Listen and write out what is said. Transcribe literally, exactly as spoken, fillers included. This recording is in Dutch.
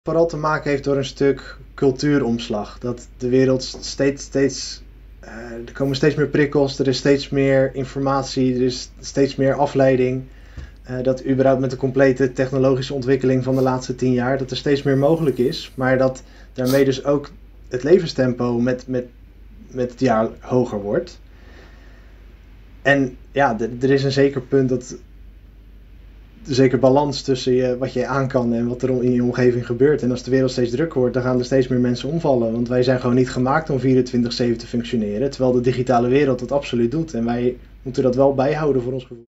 vooral te maken heeft door een stuk cultuuromslag. Dat de wereld steeds, steeds uh, er komen steeds meer prikkels, er is steeds meer informatie, er is steeds meer afleiding. Uh, dat überhaupt met de complete technologische ontwikkeling van de laatste tien jaar, dat er steeds meer mogelijk is. Maar dat daarmee dus ook het levenstempo met, met, met het jaar hoger wordt. En ja, d- er is een zeker punt dat zeker balans tussen je, wat je aan kan en wat er in je omgeving gebeurt. En als de wereld steeds drukker wordt, dan gaan er steeds meer mensen omvallen. Want wij zijn gewoon niet gemaakt om vierentwintig zeven te functioneren. Terwijl de digitale wereld dat absoluut doet. En wij moeten dat wel bijhouden voor ons gevoel.